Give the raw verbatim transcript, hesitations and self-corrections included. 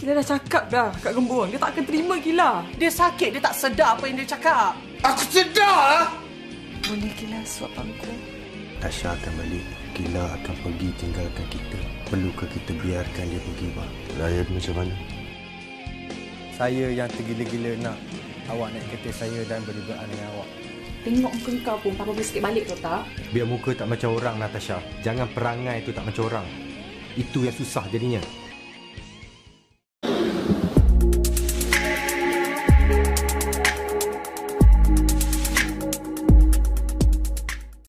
Kila dah cakap dah Kak Gembong. Dia tak akan terima Kila. Dia sakit, dia tak sedar apa yang dia cakap. Aku sedar lah. Boleh Kila suap aku? Tasha akan balik. Kila akan pergi tinggalkan kita. Perlukah kita biarkan dia pergi, Bang? Raya macam mana? Saya yang tergila-gila nak awak naik kereta saya dan berdugaan dengan awak. Tengok muka kau pun Papa boleh sikit balik tu tak? Biar muka tak macam orang, Natasha. Jangan perangai tu tak macam orang. Itu yang susah jadinya.